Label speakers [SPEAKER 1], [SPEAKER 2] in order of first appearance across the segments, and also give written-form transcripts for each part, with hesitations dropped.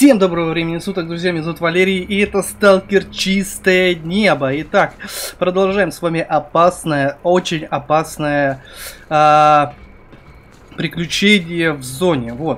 [SPEAKER 1] Всем доброго времени суток, друзья, меня зовут Валерий, и это Сталкер Чистое Небо. Итак, продолжаем с вами опасное, очень опасное приключение в зоне. Вот.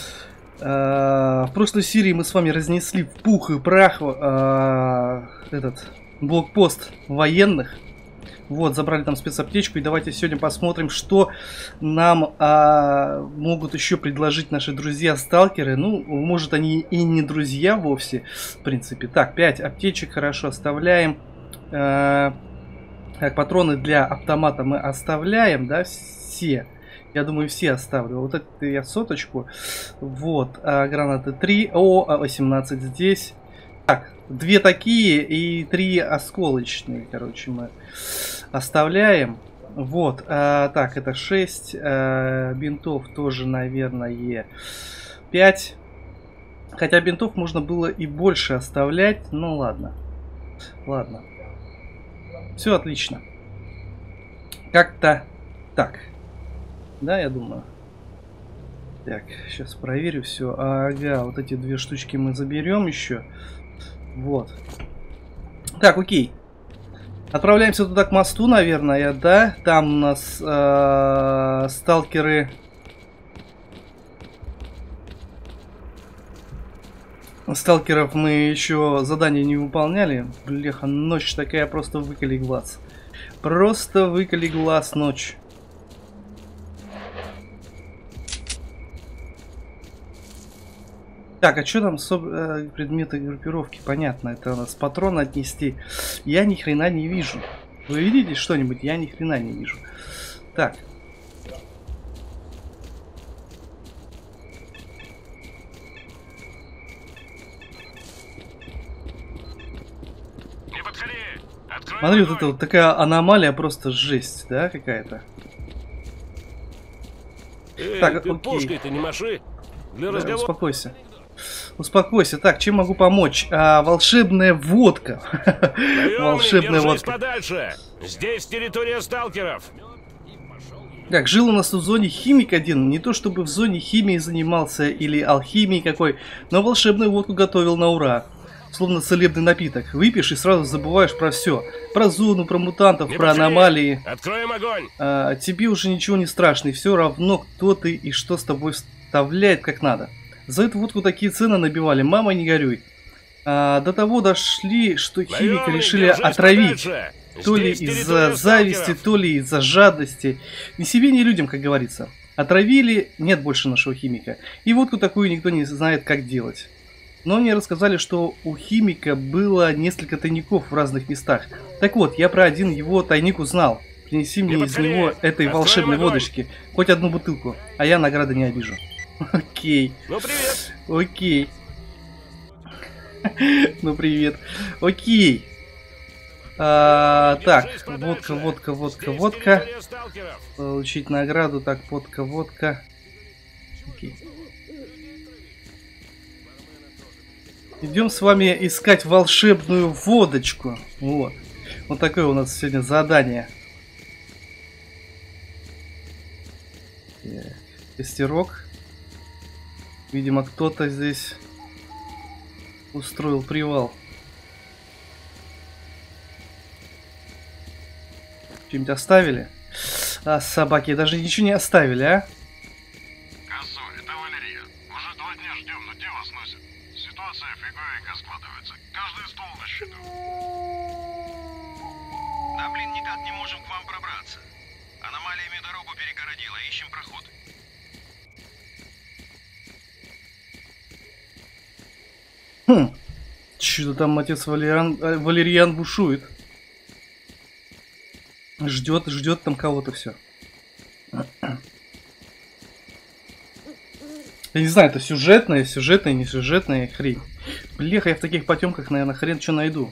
[SPEAKER 1] В прошлой серии мы с вами разнесли в пух и прах этот блокпост военных. Вот, забрали там спецаптечку, и давайте сегодня посмотрим, что нам могут еще предложить наши друзья-сталкеры. Ну, может, они и не друзья вовсе, в принципе. Так, 5 аптечек, хорошо, оставляем. Так, патроны для автомата мы оставляем, да, все. Я думаю, все оставлю. Вот это я соточку. Вот, гранаты 3. О, 18 здесь. Так, 2 такие и 3 осколочные, короче, мы оставляем. Вот, так, это 6. Бинтов тоже, наверное, 5. Хотя бинтов можно было и больше оставлять. Ну, ладно. Ладно. Все отлично. Как-то так. Да, я думаю. Так, сейчас проверю все. Ага, вот эти 2 штучки мы заберем еще. Вот. Так, окей. Отправляемся туда к мосту, наверное, да? Там у нас сталкеры... Сталкеров мы еще задание не выполняли. Бляха, ночь такая, просто выколи глаз. Просто выколи глаз ночь. Так, а что там предметы группировки? Понятно, это у нас патроны отнести. Я ни хрена не вижу. Вы видите что-нибудь? Я ни хрена не вижу. Так.
[SPEAKER 2] Не подходи! Открой
[SPEAKER 1] Смотри, вот
[SPEAKER 2] огонь!
[SPEAKER 1] это вот такая аномалия, просто жесть, да, какая-то. Так,
[SPEAKER 2] ты
[SPEAKER 1] окей.
[SPEAKER 2] пушкой-то не маши! Для
[SPEAKER 1] Да,
[SPEAKER 2] разговора...
[SPEAKER 1] успокойся. Успокойся. Так, чем могу помочь? Волшебная водка. Волшебная
[SPEAKER 2] держись
[SPEAKER 1] водка.
[SPEAKER 2] подальше! Здесь территория сталкеров!
[SPEAKER 1] Так, жил у нас в зоне химик один. Не то чтобы в зоне химии занимался или алхимией какой, но волшебную водку готовил на ура. Словно целебный напиток. Выпьешь и сразу забываешь про все. Про зону, про мутантов,
[SPEAKER 2] Не
[SPEAKER 1] про
[SPEAKER 2] подходи!
[SPEAKER 1] аномалии.
[SPEAKER 2] Откроем огонь!
[SPEAKER 1] Тебе уже ничего не страшно. И все равно, кто ты и что с тобой вставляет как надо. За эту водку такие цены набивали. Мама, не горюй. До того дошли, что химика
[SPEAKER 2] Наемник,
[SPEAKER 1] решили
[SPEAKER 2] держись
[SPEAKER 1] отравить.
[SPEAKER 2] подальше!
[SPEAKER 1] То ли
[SPEAKER 2] Здесь
[SPEAKER 1] из-за
[SPEAKER 2] территория
[SPEAKER 1] зависти,
[SPEAKER 2] сталкеров!
[SPEAKER 1] то ли из-за жадности. Ни себе, ни людям, как говорится. Отравили, нет больше нашего химика. И водку такую никто не знает, как делать. Но мне рассказали, что у химика было несколько тайников в разных местах. Так вот, я про один его тайник узнал. Принеси мне из него этой волшебной водочки. Хоть одну бутылку, а я награды не обижу. Окей.
[SPEAKER 2] Ну привет!
[SPEAKER 1] Окей. Ну привет. Окей. Так, водка. Получить награду. Так, водка. Окей. Идем с вами искать волшебную водочку. Вот. Вот такое у нас сегодня задание. Костерок. Видимо, кто-то здесь устроил привал. Что-нибудь оставили? Собаки даже ничего не оставили, а?
[SPEAKER 3] Косо, это Валерия. Уже 2 дня ждем, но дело сносит. Ситуация фиговенько складывается. Каждый стол на счету. Да блин, никак не можем к вам пробраться. Аномалиями дорогу перегородила, ищем проход.
[SPEAKER 1] Что-то там отец Валериан бушует. Ждет там кого-то все. Я не знаю, это сюжетная, не сюжетная хрень. Бляха, я в таких потемках, наверное, хрен что найду.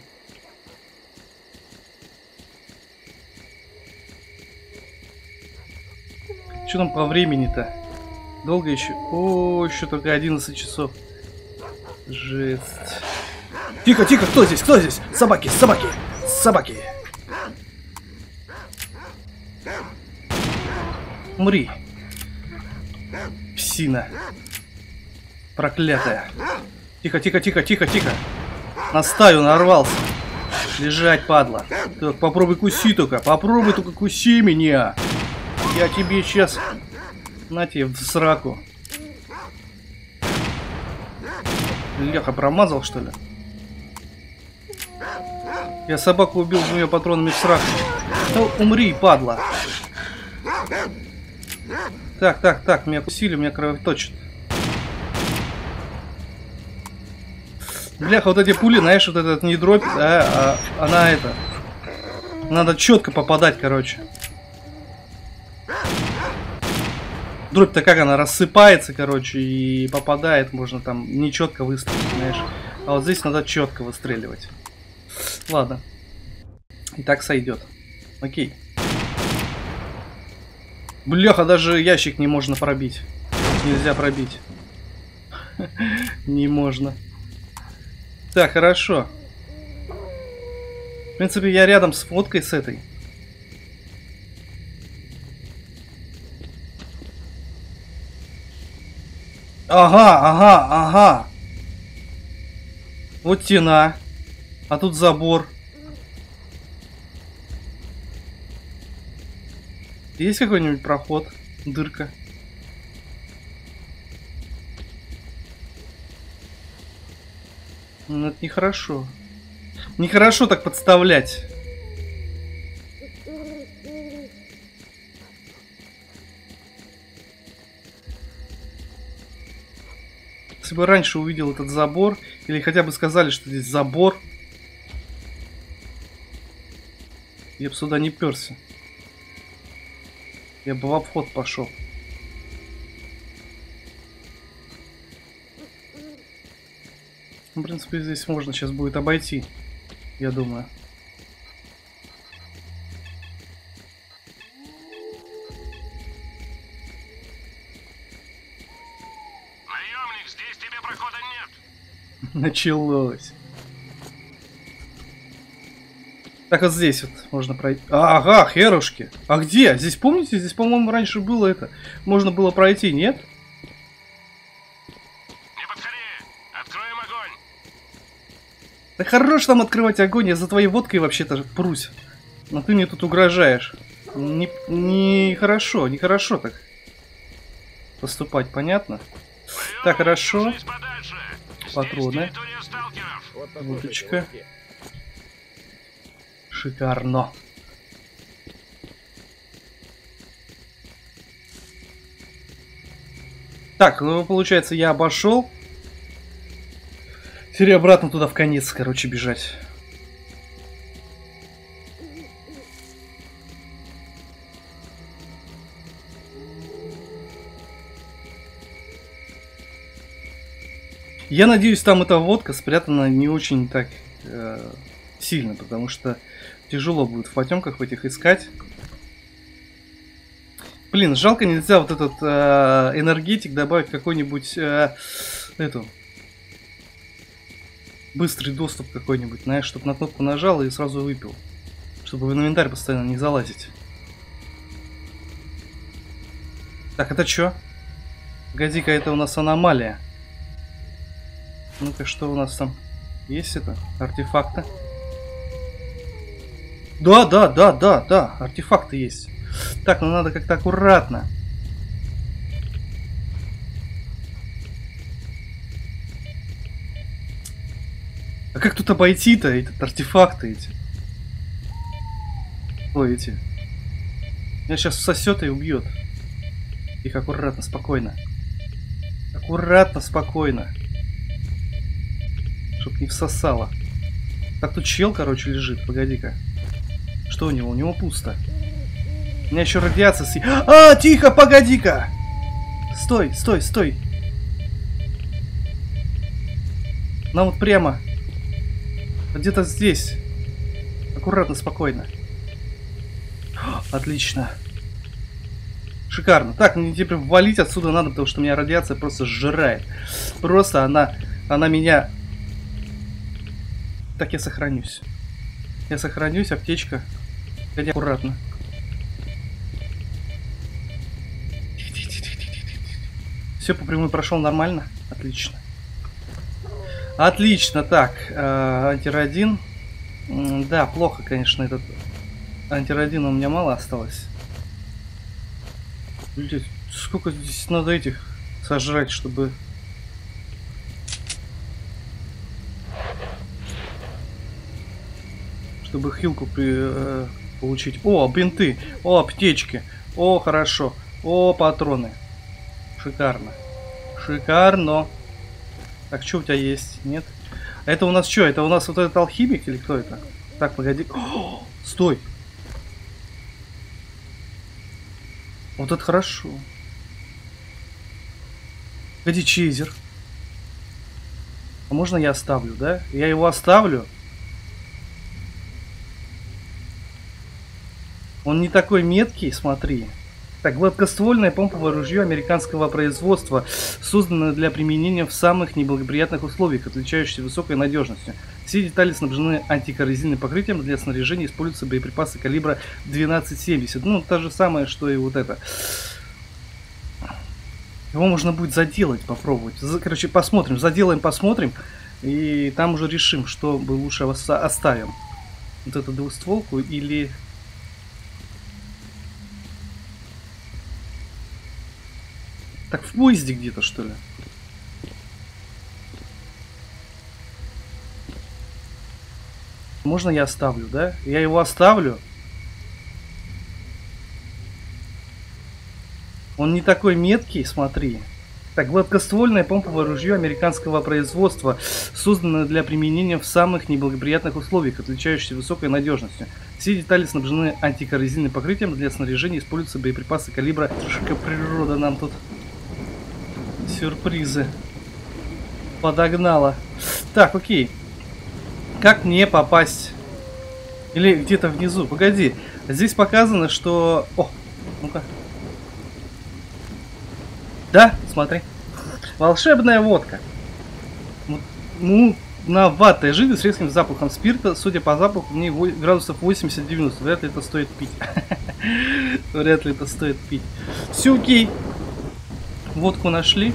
[SPEAKER 1] Что там по времени-то? Долго еще? О, еще только 11 часов. Жесть. Тихо, тихо, кто здесь? Кто здесь? Собаки, собаки, собаки. Умри. Псина. Проклятая. Тихо, тихо, тихо, тихо, тихо. На стаю нарвался. Лежать, падла. Так, попробуй куси только. Попробуй только куси меня. Я тебе сейчас... На тебе в сраку. Леха, промазал, что ли? Я собаку убил 2 патронами в сраку. Ну, умри, падла. Так, так, так. Меня кусили, меня кровоточит. Бляха, вот эти пули, знаешь, вот этот не дробь, да, а она это... Надо четко попадать, короче. Дробь-то как она рассыпается, короче, и попадает, можно там нечетко выстрелить, знаешь. А вот здесь надо четко выстреливать. Ладно. И так сойдет. Окей. Бляха, даже ящик не можно пробить. Нельзя пробить. Не можно. Так, хорошо. В принципе, я рядом с фоткой с этой. Ага, ага, ага. Вот стена. А тут забор. Есть какой-нибудь проход? Дырка? Ну, это нехорошо. Нехорошо так подставлять. Если бы раньше увидел этот забор, или хотя бы сказали, что здесь забор, я бы сюда не перся. Я бы в обход пошел. В принципе, здесь можно сейчас будет обойти, я думаю.
[SPEAKER 2] Наемник, здесь тебе прохода нет.
[SPEAKER 1] Началось. Так, вот здесь вот можно пройти. Ага, херушки. А где? Здесь, помните, здесь, по-моему, раньше было это. Можно было пройти, нет?
[SPEAKER 2] Не подходи. Откроем огонь.
[SPEAKER 1] Да хорош там открывать огонь, я за твоей водкой вообще-то прусь. Но ты мне тут угрожаешь. Нехорошо, нехорошо так поступать, понятно? Так, хорошо.
[SPEAKER 2] Держись подальше.
[SPEAKER 1] Патроны.
[SPEAKER 2] Здесь территория сталкеров.
[SPEAKER 1] Водочка. Шикарно. Так, ну получается, я обошел. Теперь обратно туда в конец, короче, бежать. Я надеюсь, там эта водка спрятана не очень так сильно, потому что тяжело будет в потемках в этих искать. Блин, жалко, нельзя вот этот энергетик добавить какой-нибудь эту быстрый доступ какой-нибудь, знаешь, чтобы на кнопку нажал и сразу выпил, чтобы в инвентарь постоянно не залазить. Так, это что? Погоди-ка, это у нас аномалия. Ну-ка, что у нас там? Есть это? Артефакты? Да, артефакты есть. Так, ну надо как-то аккуратно. А как тут обойти-то этот артефакты эти? Ой, эти. Меня сейчас сосет и убьет. Их аккуратно, спокойно. Аккуратно, спокойно. Чтоб не всосало. Так, тут чел, короче, лежит. Погоди-ка. Что у него? У него пусто. У меня еще радиация А, тихо, погоди-ка! Стой, стой, стой. Нам вот прямо. Где-то здесь. Аккуратно, спокойно. Отлично. Шикарно. Так, мне теперь валить отсюда надо, потому что у меня радиация просто сжирает. Просто она меня... Так, я сохранюсь. Я сохранюсь, аптечка. Погоди, аккуратно. Все по прямой прошел нормально? Отлично. Отлично, так, антирадин. Да, плохо, конечно, этот антирадина у меня мало осталось. Блин, сколько здесь надо этих сожрать, чтобы... Чтобы хилку получить. О, бинты, о, аптечки, о, хорошо, о, патроны. Шикарно. Шикарно. Так, что у тебя есть? Нет? Это у нас что? Это у нас вот этот алхимик или кто это? Так, погоди. О, стой. Вот это хорошо. Погоди, чейзер. А можно я оставлю, да? Я его оставлю. Он не такой меткий, смотри. Так, гладкоствольное помповое ружье американского производства, созданное для применения в самых неблагоприятных условиях, отличающееся высокой надежностью. Все детали снабжены антикоррозийным покрытием, для снаряжения используются боеприпасы калибра 12,70. Ну, то же самое, что и вот это. Его можно будет заделать, попробовать. Короче, посмотрим, заделаем, посмотрим. И там уже решим, что бы лучше оставим. Вот эту двустволку или... Так, в поезде где-то, что ли? Можно я оставлю, да? Я его оставлю. Он не такой меткий, смотри. Так, гладкоствольное помповое ружье американского производства, созданное для применения в самых неблагоприятных условиях, отличающееся высокой надежностью. Все детали снабжены антикоррозийным покрытием, для снаряжения используются боеприпасы калибра... Трошка природа нам тут сюрпризы подогнала. Так, окей. Как мне попасть? Или где-то внизу? Погоди. Здесь показано, что... О, ну-ка. Да, смотри. Волшебная водка. Ну, на ватной жидкость с резким запахом спирта. Судя по запаху, в ней градусов 80-90. Вряд ли это стоит пить. Вряд ли это стоит пить. Все окей. Водку нашли.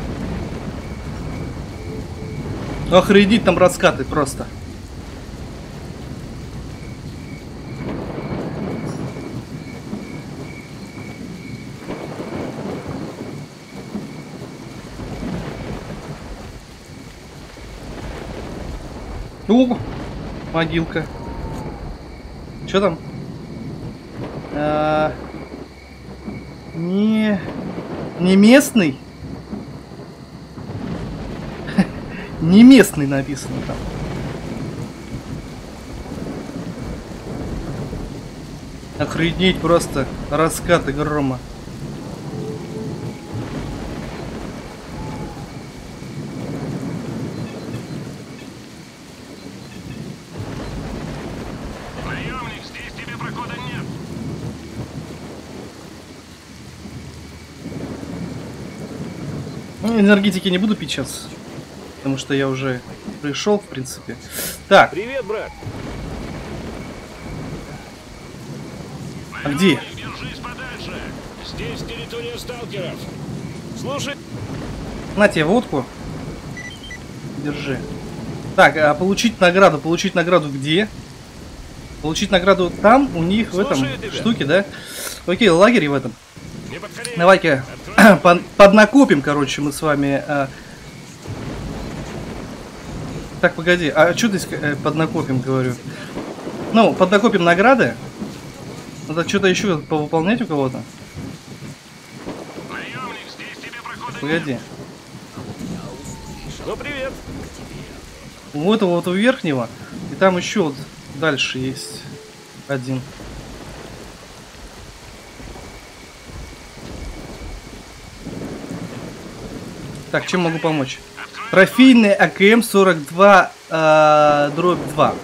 [SPEAKER 1] Охренеть, там раскаты просто. О, могилка. Что там? Не местный? Не местный написано там. Охренеть просто. Раскаты грома.
[SPEAKER 2] Наемник, здесь тебе прохода нет.
[SPEAKER 1] Ну, энергетики не буду пить сейчас. Потому что я уже пришел, в принципе. Так.
[SPEAKER 4] Привет, брат.
[SPEAKER 1] А где?
[SPEAKER 2] Держись подальше.
[SPEAKER 4] Здесь территория сталкеров. Слушай.
[SPEAKER 1] На тебе водку. Держи. Так, а получить награду. Получить награду где? Получить награду там, у них в этом штуке, да? Окей, лагерь в этом. Давай-ка поднакопим, короче, мы с вами. Так, погоди, а что здесь поднакопим, говорю? Ну, поднакопим награды. Надо что-то еще повыполнять у кого-то.
[SPEAKER 2] Наемник, здесь тебе прохода
[SPEAKER 1] Погоди.
[SPEAKER 2] нет.
[SPEAKER 4] Ну, привет.
[SPEAKER 1] У этого вот у верхнего. И там еще вот дальше есть один. Так, чем могу помочь? Трофейный АКМ-42 дробь 2.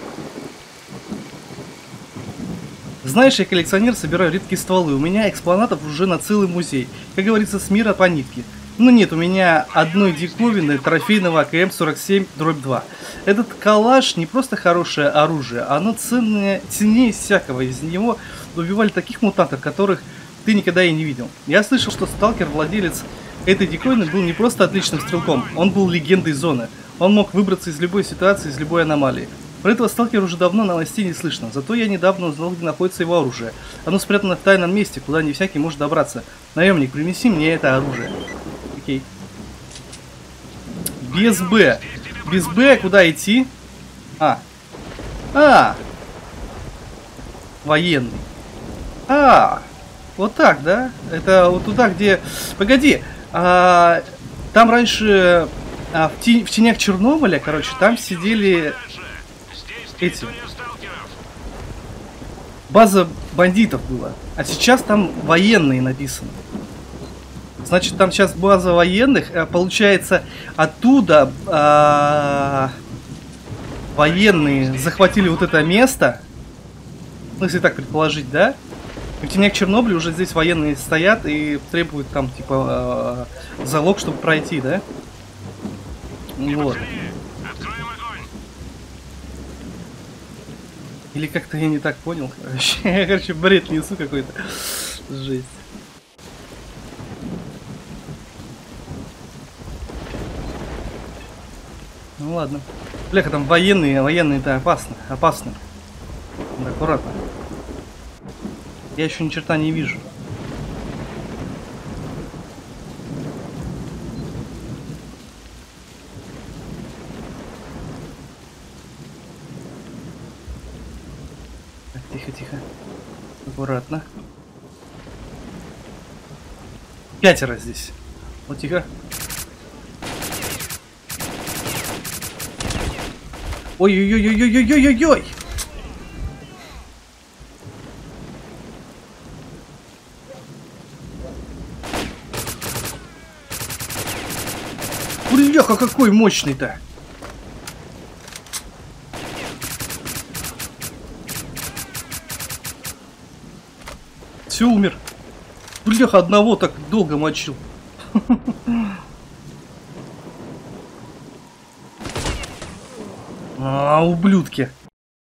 [SPEAKER 1] Знаешь, я коллекционер, собираю редкие стволы. У меня экспонатов уже на целый музей. Как говорится, с мира по нитке. Ну нет, у меня одной диковины трофейного АКМ-47 дробь 2. Этот калаш не просто хорошее оружие, оно ценнее всякого. Из него убивали таких мутантов, которых ты никогда и не видел. Я слышал, что сталкер, владелец этой диковины, был не просто отличным стрелком, он был легендой зоны. Он мог выбраться из любой ситуации, из любой аномалии. Про этого сталкера уже давно новостей не слышно, зато я недавно узнал, где находится его оружие. Оно спрятано в тайном месте, куда не всякий может добраться. Наемник, принеси мне это оружие. Окей. Без Б. Без Б куда идти? Военный. Вот так, да? Это вот туда, где... Погоди. Там раньше... в тенях Чернобыля, короче, там сидели... эти... База бандитов была. А сейчас там военные написано. Значит, там сейчас база военных. Получается, оттуда военные захватили вот это место. Ну, если так предположить, да? В тенях Чернобыля уже здесь военные стоят и требуют там, типа, залог, чтобы пройти, да? Вот. Или как-то я не так понял, короче. Я, короче, бред несу какой-то. Жесть. Ну ладно. Бляха, там военные-то опасно. Опасно. Надо аккуратно. Я еще ни черта не вижу. Так, тихо-тихо. Аккуратно. 5 здесь. Вот тихо. Ой-ой-ой-ой-ой-ой-ой-ой-ой! Бляха, какой мощный-то! Все, умер. Бляха, одного так долго мочил. Ублюдки.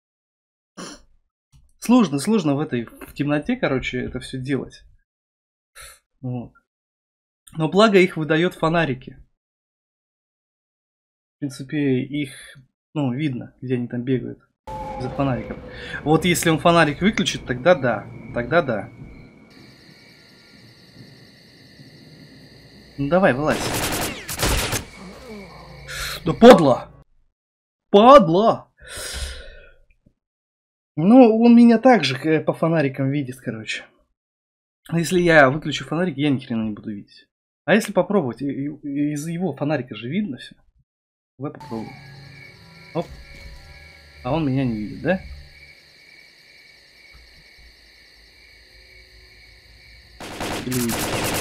[SPEAKER 1] Сложно в темноте, короче, это все делать. Вот. Но благо их выдает фонарики. В принципе, их, ну, видно, где они там бегают. За фонариком. Вот если он фонарик выключит, тогда да. Тогда да. Ну давай, вылазь. Да подло! Падла! Ну, он меня также по фонарикам видит, короче. Если я выключу фонарик, я ни хрена не буду видеть. А если попробовать, из его фонарика же видно все. Давай попробуем. Оп. А он меня не видит, да? Или видит?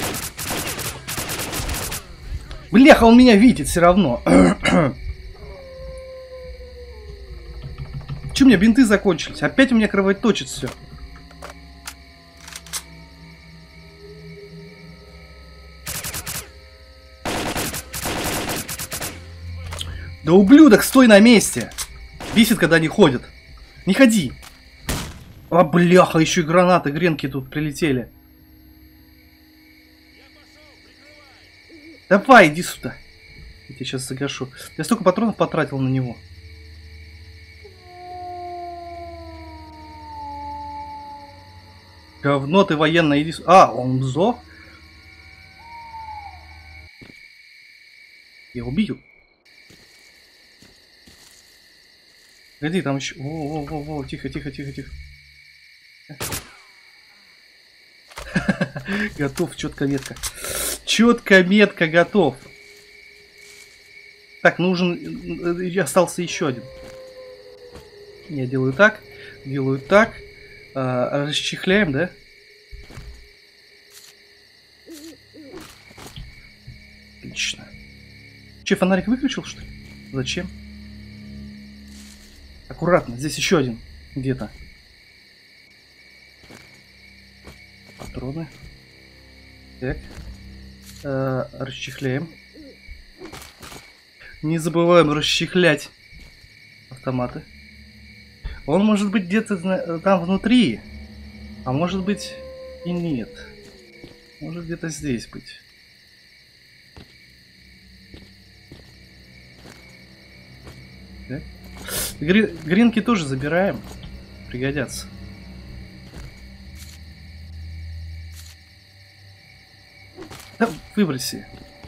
[SPEAKER 1] Бляха, он меня видит все равно. Че, у меня бинты закончились? Опять у меня кровоточит все. Да ублюдок, стой на месте! Бесит, когда они ходят. Не ходи! А, бляха, еще и гранаты, гренки тут прилетели. Давай, иди сюда. Я тебя сейчас загашу. Я столько патронов потратил на него. Говно ты военное, иди сюда. А, он сдох? Я убил. Погоди, там еще... Во, тихо. Готов, четко метка. Четко метка готов. Так, нужен... Остался еще один. Я делаю так. Расчехляем, да? Отлично. Че, фонарик выключил, что ли? Зачем? Аккуратно, здесь еще один где-то. Патроны. Так. Расчехляем. Не забываем расчехлять автоматы. Он может быть где-то там внутри. А может быть и нет. Может где-то здесь быть. Так. Гринки тоже забираем. Пригодятся. Да, выброси.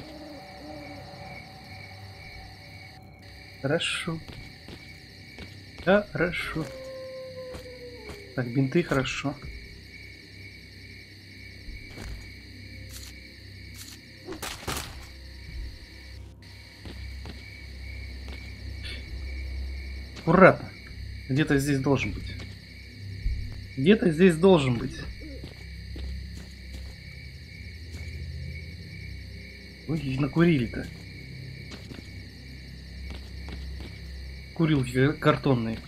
[SPEAKER 1] Хорошо. Да, хорошо. Так, бинты хорошо. Аккуратно. Где-то здесь должен быть. Где-то здесь должен быть. Ой, накурили-то. Курилки картонные.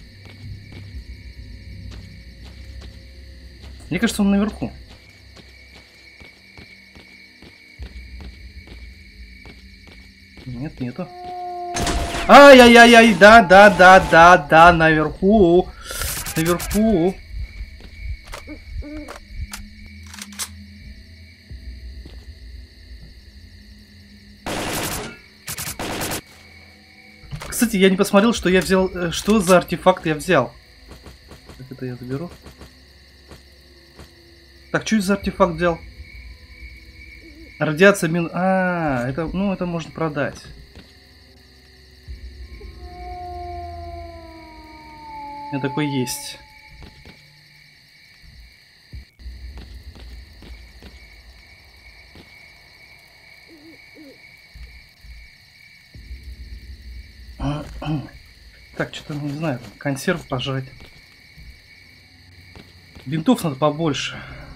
[SPEAKER 1] Мне кажется, он наверху. Нет, нету. Ай-яй-яй-яй, да, наверху. Наверху. Кстати, я не посмотрел, что я взял, что за артефакт я взял. Так, это я заберу. Так, что за артефакт взял? Радиация мин... А, это, ну, это можно продать. У меня такой есть. Так, что-то, не знаю, консерв пожрать. Бинтов надо побольше.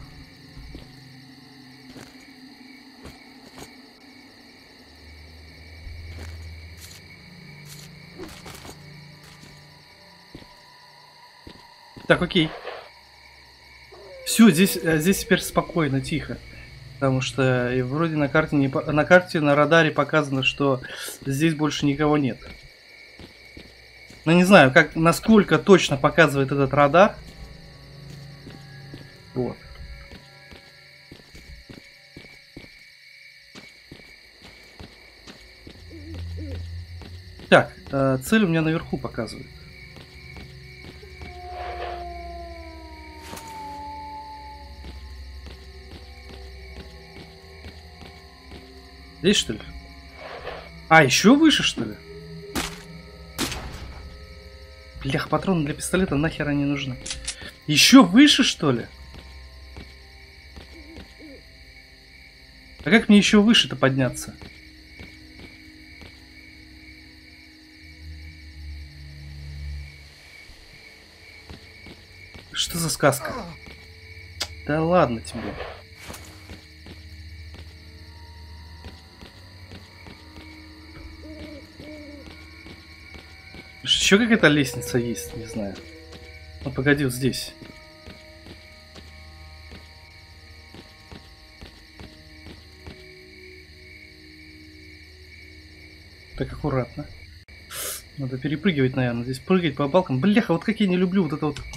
[SPEAKER 1] Так, окей. Все, здесь теперь спокойно, тихо. Потому что вроде на карте, на радаре показано, что здесь больше никого нет. Но не знаю, насколько точно показывает этот радар. Вот. Так, цель у меня наверху показывает. Здесь, что ли? А, еще выше, что ли? Блях, патроны для пистолета нахер они нужны. Еще выше, что ли? А как мне еще выше-то подняться? Что за сказка? Да ладно тебе. Еще какая-то лестница есть, не знаю. Ну погоди, вот здесь. Так, аккуратно. Надо перепрыгивать, наверное. Здесь прыгать по балкам. Бляха, вот как я не люблю вот это вот.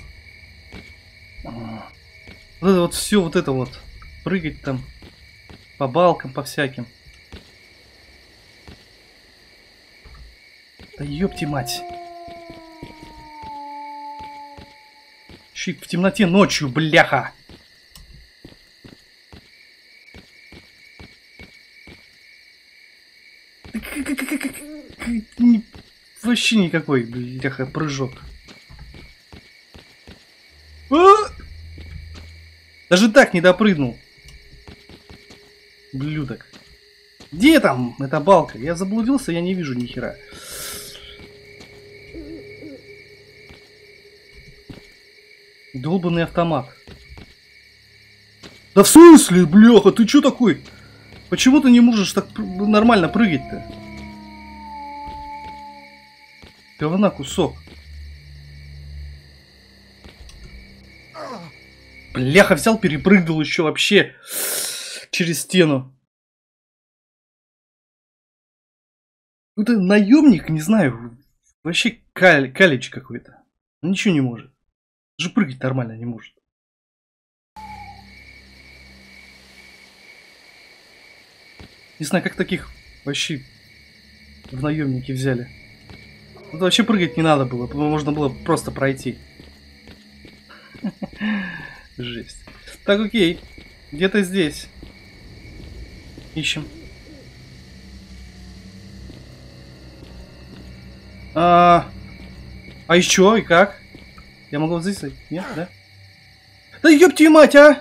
[SPEAKER 1] Вот это вот все, вот это вот. Прыгать там по балкам, по всяким. Да ёпти мать. Щит в темноте ночью, бляха. Вообще никакой, бляха, прыжок. Даже так не допрыгнул. Блюдок. Где там эта балка? Я заблудился, я не вижу ни хера. Долбанный автомат. Да в смысле, бляха, ты чё такой? Почему ты не можешь так нормально прыгать-то? Говна кусок. Бляха, взял, перепрыгнул еще вообще через стену. Это наемник, не знаю. Вообще калич какой-то. Ничего не может. Даже прыгать нормально не может. Не знаю, как таких вообще в наемники взяли. Тут вообще прыгать не надо было, можно было просто пройти. Жесть. Так, окей. Где-то здесь. Ищем. Еще и как? Я могу вот здесь зайти? Нет, да? Да ёпти мать, а!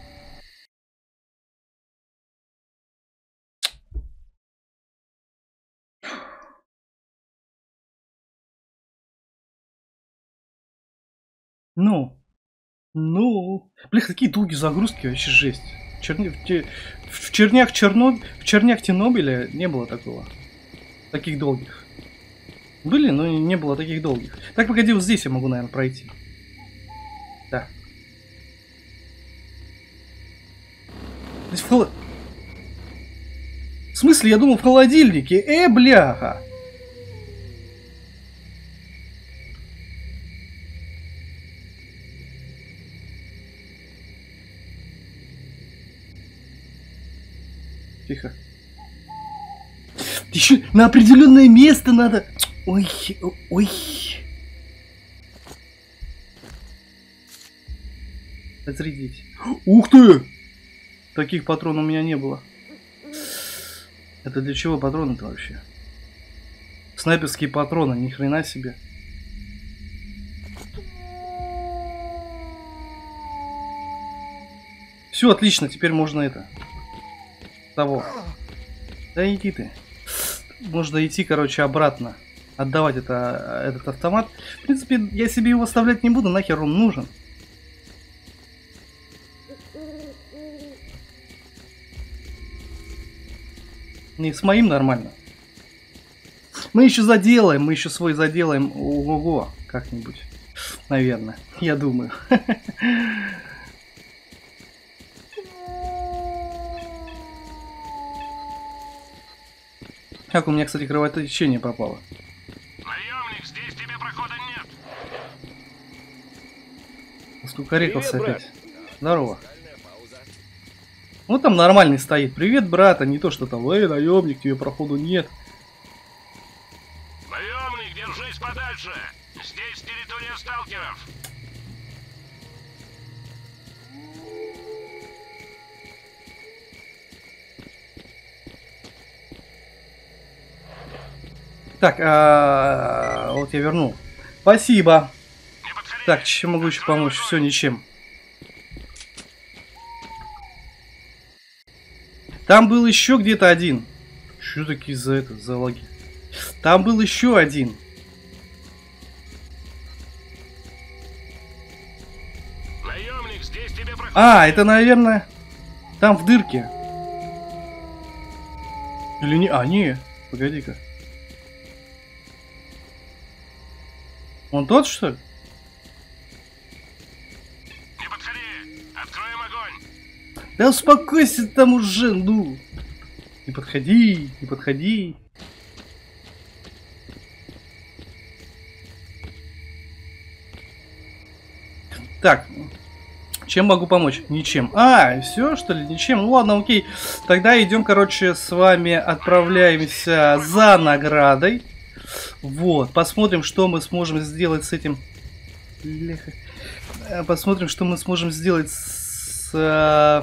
[SPEAKER 1] Ну. Блин, какие долгие загрузки, вообще жесть. В чернях Чернобыля не было такого. Таких долгих. Были, но не было таких долгих. Так, погоди, вот здесь я могу, наверное, пройти. Да. Здесь в смысле, я думал в холодильнике. Бляха. Тихо. Еще на определенное место надо. Ой. Разрядить. Ух ты! Таких патронов у меня не было. Это для чего патроны-то вообще? Снайперские патроны, ни хрена себе. Все, отлично, теперь можно это. Того. Да иди ты. Можно идти, короче, обратно. Отдавать этот автомат. В принципе, я себе его оставлять не буду, нахер он нужен. Не с моим нормально. Мы еще заделаем, мы еще свой заделаем. Ого, как-нибудь. Наверное, я думаю. Как у меня, кстати, кровотечение пропало.
[SPEAKER 2] Наемник, здесь тебе прохода нет.
[SPEAKER 1] Скукарекался опять. Здорово. Ну там нормальный стоит. Привет, брат, а не то, что там, наемник, тебе проходу нет.
[SPEAKER 2] Наемник, держись подальше. Здесь территория сталкеров.
[SPEAKER 1] Так, вот я вернул. Спасибо. Так, чем могу еще помочь? Все, ничем. Там был еще где-то один. Что такие за лаги? Там был еще один.
[SPEAKER 2] Наемник, здесь тебе прохода нет.
[SPEAKER 1] Это, наверное, там в дырке. Или не? Не. Погоди-ка. Он тот, что ли?
[SPEAKER 2] Не подходи. Откроем огонь.
[SPEAKER 1] Да успокойся там уже, ну. Не подходи, не подходи. Так. Чем могу помочь? Ничем. Все, что ли? Ничем? Ну ладно, окей. Тогда идем, короче, с вами отправляемся за наградой. Вот, посмотрим, что мы сможем сделать с этим. Посмотрим, что мы сможем сделать с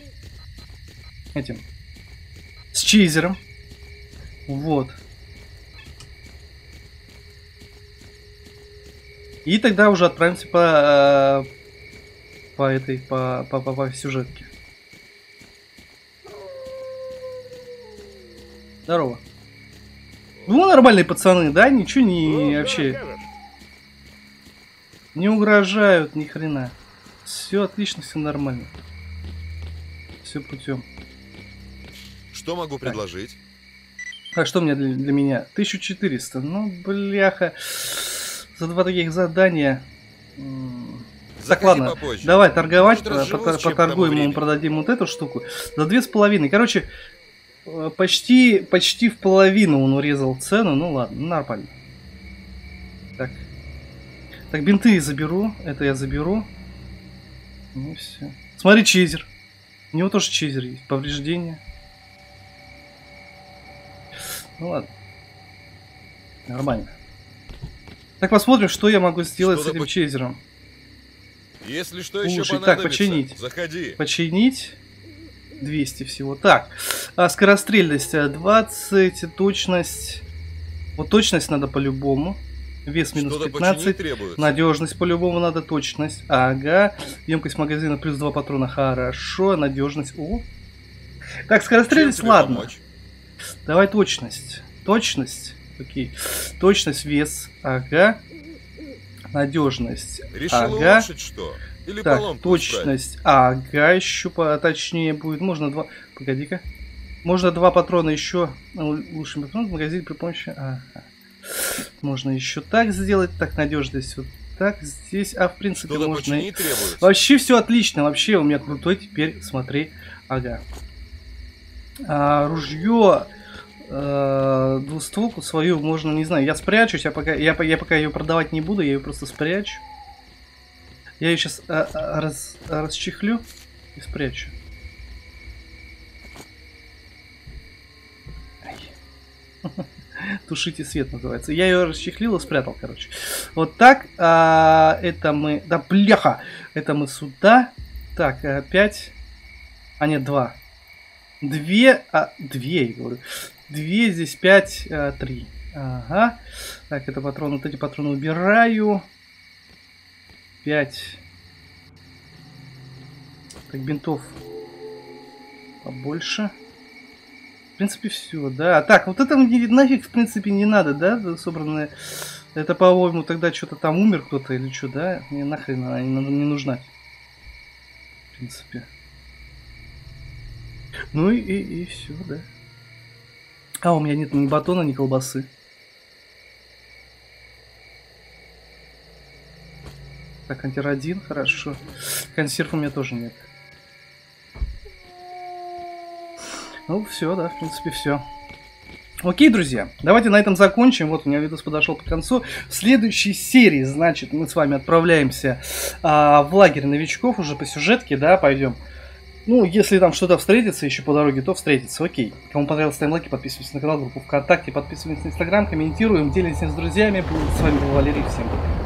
[SPEAKER 1] этим. С чейзером. Вот. И тогда уже отправимся по сюжетке. Здорово. Ну, нормальные пацаны, да? Ничего не вообще не угрожают, ни хрена. Все отлично, все нормально. Все путем.
[SPEAKER 5] Что могу предложить?
[SPEAKER 1] А что у меня для меня? 1400. Ну, бляха. За 2 таких задания. Так, ладно.
[SPEAKER 5] Попозже.
[SPEAKER 1] Давай торговать.
[SPEAKER 5] Поторгуем
[SPEAKER 1] Поторгуем ему, продадим вот эту штуку. За 2,5. Короче, почти в половину он урезал цену. Ну ладно, нормально. Так. Так, бинты заберу. Это я заберу. Ну все. Смотри, чейзер. У него тоже чейзер есть. Повреждения. Ну ладно. Нормально. Так, посмотрим, что я могу сделать с
[SPEAKER 5] Что-то
[SPEAKER 1] этим
[SPEAKER 5] поч-
[SPEAKER 1] чейзером.
[SPEAKER 5] Если что еще
[SPEAKER 1] Слушай, так,
[SPEAKER 5] понадобится,
[SPEAKER 1] починить.
[SPEAKER 5] заходи.
[SPEAKER 1] Починить. 200 всего. Так, скорострельность 20, точность. Вот точность надо по-любому. Вес минус
[SPEAKER 5] Что-то
[SPEAKER 1] 15.
[SPEAKER 5] починить требуется.
[SPEAKER 1] Надежность по-любому надо, точность. Ага. Емкость магазина плюс 2 патрона. Хорошо. Надежность. О. Так,
[SPEAKER 5] Чем
[SPEAKER 1] скорострельность,
[SPEAKER 5] тебе
[SPEAKER 1] ладно.
[SPEAKER 5] помочь?
[SPEAKER 1] Давай точность. Точность. Окей. Точность, вес. Ага. Надежность.
[SPEAKER 5] Решил
[SPEAKER 1] Ага.
[SPEAKER 5] улучшить что? Или
[SPEAKER 1] Так,
[SPEAKER 5] поломку исправить?
[SPEAKER 1] точность. Ага, еще точнее будет. Можно 2. Погоди-ка. Можно 2 патрона еще. Лучший патрон в магазине при помощи. Ага. Можно еще так сделать. Так, надежность вот так здесь. А в принципе
[SPEAKER 5] Что-то
[SPEAKER 1] можно.
[SPEAKER 5] починить требуется.
[SPEAKER 1] Вообще все отлично. Вообще у меня крутой теперь. Смотри. Ага. Ружье. Двустволку свою можно, не знаю, я спрячусь, я пока ее продавать не буду, я ее просто спрячу. Я ее сейчас расчехлю и спрячу. Тушите свет называется. Я ее расчехлил и спрятал, короче. Вот так. Это мы... Да, бляха! Это мы сюда. Так, 5. А нет, 2. 2, я говорю. 2, здесь 5, 3. Ага. Так, это патроны. Вот эти патроны убираю. 5. Так, бинтов побольше. В принципе, все, да. Так, вот это мне нафиг, в принципе, не надо, да, собранное. Это, по-моему, тогда что-то там умер кто-то или что, да? Мне нахрен она не нужна. В принципе. Ну и все, да. А, у меня нет ни батона, ни колбасы. Так, антирадин, хорошо. Консерв у меня тоже нет. Ну, все, да, в принципе, все. Окей, друзья, давайте на этом закончим. Вот у меня видос подошел к концу. В следующей серии, значит, мы с вами отправляемся в лагерь новичков уже по сюжетке, да, пойдем. Ну, если там что-то встретится еще по дороге, то встретится. Окей. Кому понравилось, ставим лайки, подписывайтесь на канал, группу ВКонтакте, подписывайтесь на Инстаграм, комментируем, делитесь с друзьями. С вами был Валерий, всем пока.